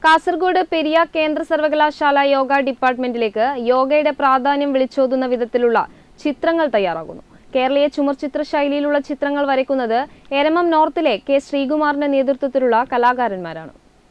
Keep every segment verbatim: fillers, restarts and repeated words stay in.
കാസർഗോഡ് പെരിയ കേന്ദ്ര സർവകലാശാല യോഗ ഡിപ്പാർട്ട്മെന്റിലേക്ക് യോഗയുടെ പ്രാധാന്യം വിളിച്ചോതുന്ന വിധത്തിലുള്ള ചിത്രങ്ങൾ തയ്യാറാകുന്നു. കേരളീയ ചുമർചിത്ര ശൈലിയിലുള്ള ചിത്രങ്ങൾ വരയ്ക്കുന്നത് എരമം നോർത്തിലെ കെ ശ്രീകുമാറിന്റെ നേതൃത്വത്തിലുള്ള കലാകാരന്മാരാണ്.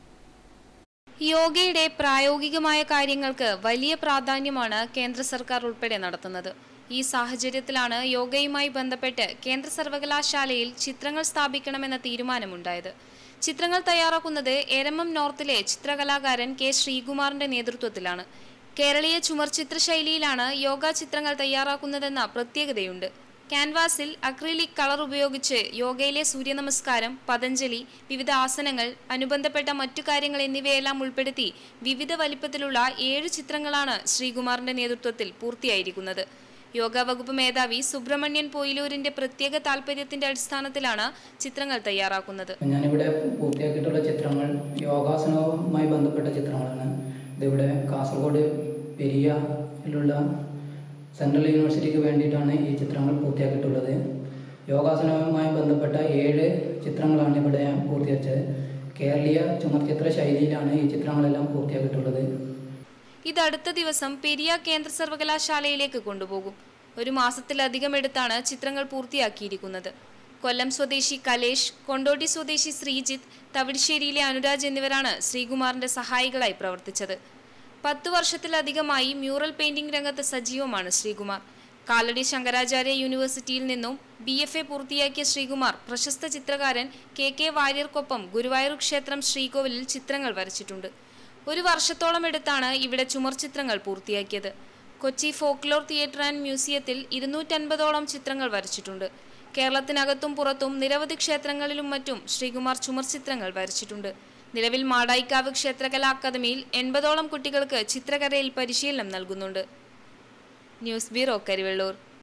യോഗയുടെ പ്രായോഗികമായ കാര്യങ്ങൾക്ക് വലിയ പ്രാധാന്യമാണ് കേന്ദ്ര സർക്കാർ ഉൾപ്പെടെ നടത്തുന്നത്. ഈ സാഹചര്യത്തിലാണ് യോഗയുമായി ബന്ധപ്പെട്ട് കേന്ദ്ര സർവകലാശാലയിൽ ചിത്രങ്ങൾ സ്ഥാപിക്കണമെന്ന തീരുമാനമുണ്ടായത്. ചിത്രങ്ങൾ തയ്യാറാക്കുന്നത് എരമം നോർത്തിലെ ചിത്രകലാകാരൻ കെ ശ്രീകുമാറിന്റെ നേതൃത്വത്തിലാണ്. കേരളീയ ചുമർചിത്ര ശൈലിയിലാണ് യോഗ ചിത്രങ്ങൾ തയ്യാറാക്കുന്നതെന്ന പ്രത്യേകതയുണ്ട്. ക്യാൻവാസിൽ അക്രിലിക് കളർ ഉപയോഗിച്ച് യോഗയിലെ സൂര്യനമസ്കാരം, പതഞ്ജലി, വിവിധ ആസനങ്ങൾ, അനുബന്ധപ്പെട്ട മറ്റു കാര്യങ്ങൾ എന്നിവയെല്ലാം ഉൾപ്പെടുത്തി വിവിധ വലിപ്പത്തിലുള്ള ഏഴ് ചിത്രങ്ങളാണ് ശ്രീകുമാറിന്റെ നേതൃത്വത്തിൽ പൂർത്തിയായിരിക്കുന്നത്. യോഗ വകുപ്പ് മേധാവി സുബ്രഹ്മണ്യൻ പോയിലൂരിന്റെ പ്രത്യേക താല്പര്യത്തിന്റെ അടിസ്ഥാനത്തിലാണ് ചിത്രങ്ങൾ തയ്യാറാക്കുന്നത്. ഞാനിവിടെ പൂർത്തിയാക്കിയിട്ടുള്ള ചിത്രങ്ങൾ യോഗാസനവുമായി ബന്ധപ്പെട്ട ചിത്രങ്ങളാണ്. ഇതിവിടെ കാസർഗോഡ് പെരിയയിലുള്ള സെൻട്രൽ യൂണിവേഴ്സിറ്റിക്ക് വേണ്ടിയിട്ടാണ് ഈ ചിത്രങ്ങൾ പൂർത്തിയാക്കിയിട്ടുള്ളത്. യോഗാസനവുമായി ബന്ധപ്പെട്ട ഏഴ് ചിത്രങ്ങളാണ് ഇവിടെ ഞാൻ പൂർത്തിയാക്കിയത്. കേരളീയ ചുമർചിത്ര ശൈലിയിലാണ് ഈ ചിത്രങ്ങളെല്ലാം പൂർത്തിയാക്കിയിട്ടുള്ളത്. ഇത് അടുത്ത ദിവസം പെരിയ കേന്ദ്ര സർവകലാശാലയിലേക്ക് കൊണ്ടുപോകും. ഒരു മാസത്തിലധികം എടുത്താണ് ചിത്രങ്ങൾ പൂർത്തിയാക്കിയിരിക്കുന്നത്. കൊല്ലം സ്വദേശി കലേഷ്, കൊണ്ടോട്ടി സ്വദേശി ശ്രീജിത്ത്, തവിശ്ശേരിയിലെ അനുരാജ് എന്നിവരാണ് ശ്രീകുമാറിന്റെ സഹായികളായി പ്രവർത്തിച്ചത്. പത്തു വർഷത്തിലധികമായി മ്യൂറൽ പെയിന്റിംഗ് രംഗത്ത് സജീവമാണ് ശ്രീകുമാർ. കാലടി ശങ്കരാചാര്യ യൂണിവേഴ്സിറ്റിയിൽ നിന്നും ബി എഫ് എ പൂർത്തിയാക്കിയ ശ്രീകുമാർ പ്രശസ്ത ചിത്രകാരൻ കെ കെ വാര്യർക്കൊപ്പം ഗുരുവായൂർ ക്ഷേത്രം ശ്രീകോവിലിൽ ചിത്രങ്ങൾ വരച്ചിട്ടുണ്ട്. ഒരു വർഷത്തോളം എടുത്താണ് ഇവിടെ ചുമർചിത്രങ്ങൾ പൂർത്തിയാക്കിയത്. കൊച്ചി ഫോക്ലോർ തിയേറ്റർ ആൻഡ് മ്യൂസിയത്തിൽ ഇരുന്നൂറ്റൻപതോളം ചിത്രങ്ങൾ വരച്ചിട്ടുണ്ട്. കേരളത്തിനകത്തും പുറത്തും നിരവധി ക്ഷേത്രങ്ങളിലും മറ്റും ശ്രീകുമാർ ചുമർചിത്രങ്ങൾ വരച്ചിട്ടുണ്ട്. നിലവിൽ മാടായിക്കാവ് ക്ഷേത്രകലാ അക്കാദമിയിൽ എൺപതോളം കുട്ടികൾക്ക് ചിത്രകലയിൽ പരിശീലനം നൽകുന്നുണ്ട്. News bureau, Karivellur.